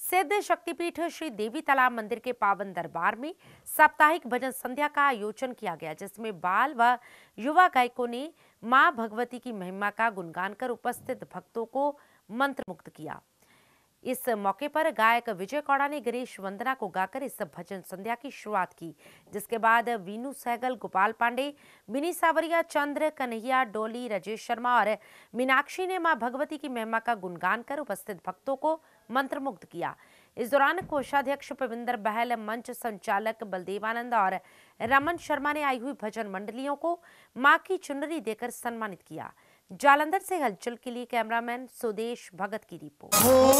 सिद्ध शक्तिपीठ श्री देवी तालाब मंदिर के पावन दरबार में साप्ताहिक भजन संध्या का आयोजन किया गया, जिसमें बाल व युवा गायकों ने मां भगवती की महिमा का गुणगान कर उपस्थित भक्तों को मंत्रमुग्ध किया। इस मौके पर गायक विजय कौड़ा ने गणेश वंदना को गाकर इस भजन संध्या की शुरुआत की, जिसके बाद वीनू सहगल, गोपाल पांडे, मिनी सावरिया, चंद्र, कन्हैया, डोली, राजेश शर्मा और मीनाक्षी ने मां भगवती की महिमा का गुणगान कर उपस्थित भक्तों को मंत्रमुग्ध किया। इस दौरान कोषाध्यक्ष पविंदर बहल, मंच संचालक बलदेवानंद और रमन शर्मा ने आई हुई भजन मंडलियों को मां की चुनरी देकर सम्मानित किया। जालंधर से हलचल के लिए कैमरामैन सुदेश भगत की रिपोर्ट।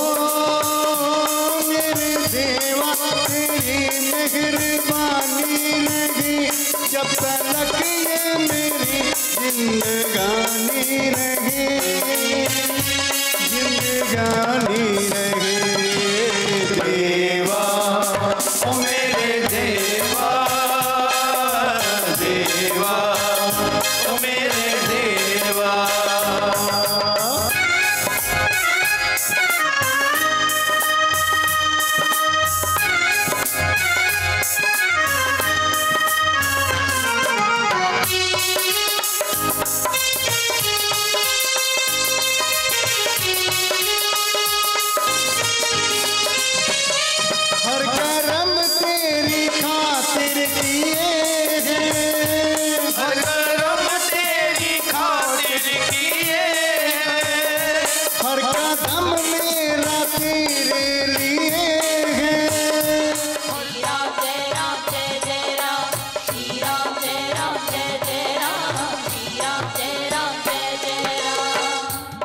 मेरे देवा तेरी मेहरबानी रही, जब तक ये मेरी जिंदगानी रही, जिंदगानी रही। देवा ओ मेरे देवा, देवा ओ मेरे देवा। हर करम तेरी खातिर किए हैं, हर करम तेरी खातिर किए हैं, हर कदम मेरा तेरे लिए है। श्री राम जय राम जय जय राम, श्री राम जय राम जय जय राम, श्री राम जय राम जय जय राम।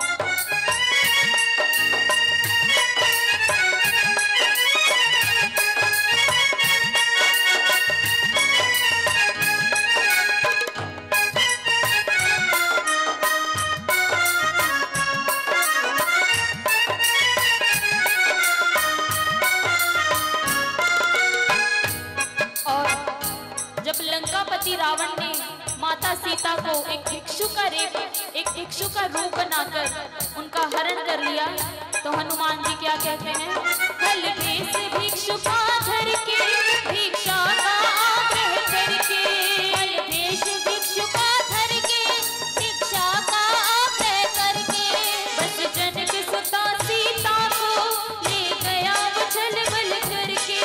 और जब लंकापति रावण ने माता सीता को एक भिक्षु का रूप बनाकर उनका हरण कर लिया, तो हनुमान जी क्या कहते हैं? हल भेष भिक्षु का धर के, भिक्षा का आग्रह करके, हल भेष भिक्षु का धर के, भिक्षा का आग्रह करके, बस जनक सुता सीता को ले गया वो छल बल करके,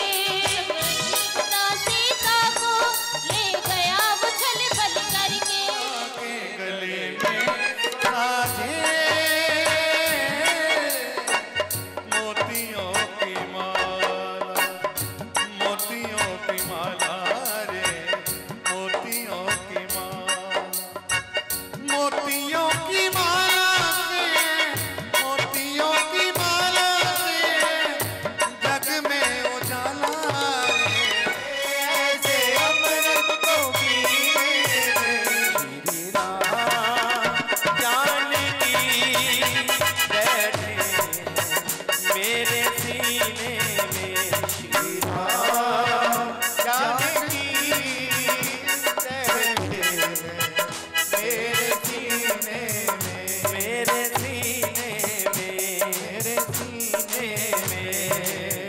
सीता को ले गया वो छल बल करके। गले में साजे मोतियों की माला, मोतियों की माला रे, मोतियों की माला, मोतियों की माला से, मोतियों की माला से जग में उजाला रे, ऐसे अमृत को पीने श्री राम जानकी बैठे मेरे सीने में, श्री राम जानकी बैठे मेरे सीने में, मेरे सीने में, मेरे सीने में।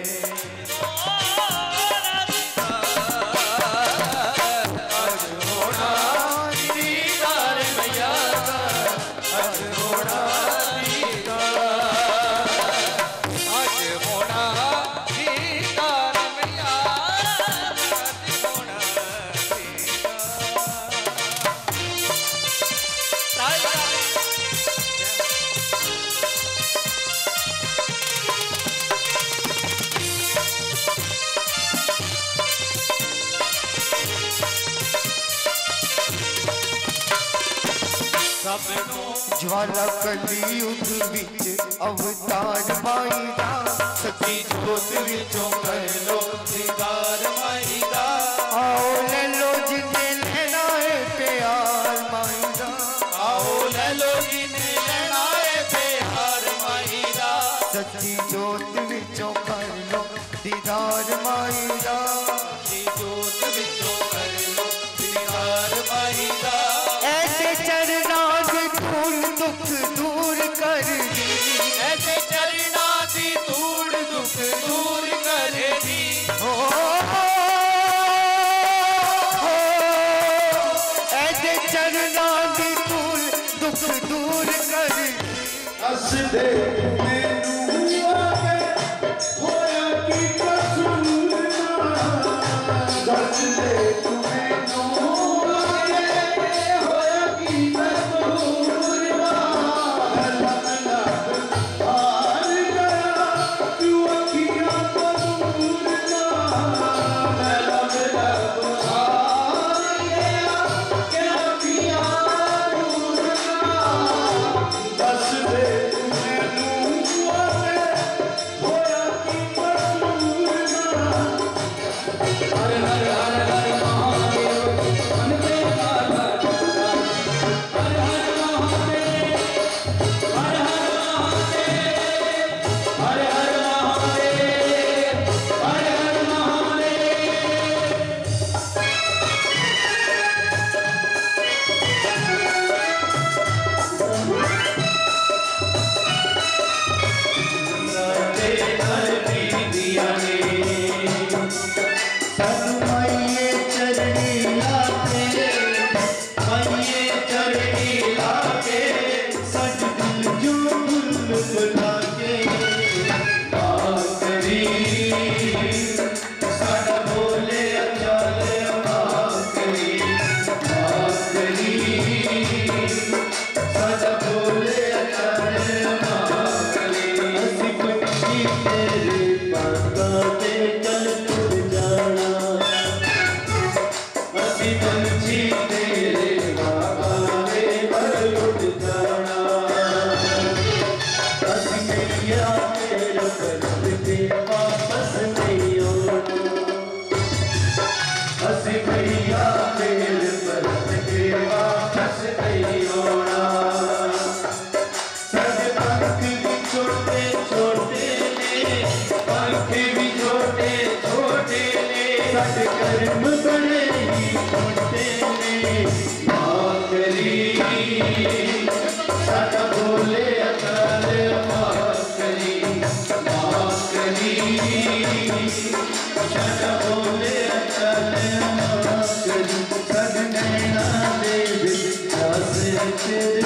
आज होना दीदार मैया का, आज होना दीदार, आज होना दीदार मैया, आज होना ज्वाला कलयुग विच अवतार माई दा, सच्ची जोत विचों कर लो दीदार माई दा। आओ ले लो जिन्ने लेना है प्यार माई दा, आओ ले लो जिन्ने लेना है प्यार माई दा। सच्ची जोत विचों कर लो दीदार माई दा, सच्ची जोत विचों कर लो दीदार माई दा। ऐसे चरना की धूल दुख दूर कर दी, ऐसे चरना की धूल दुख दुख दूर करेगी। ऐसे चरना दी धूल दुख दूर करेगी। हस दे मैनू आके होया की कसूर दस दे तू मैनू आके होया की कसूर लग हार गया तू अखियां तो दूर लग हार गया कि अखियां दूर दस दे कर्म बड़े ही छोटे ने माकरी सादा बोले अकाल माकरी सादा बोले अकाल माकरी सद नैना दे विश्वास तेरे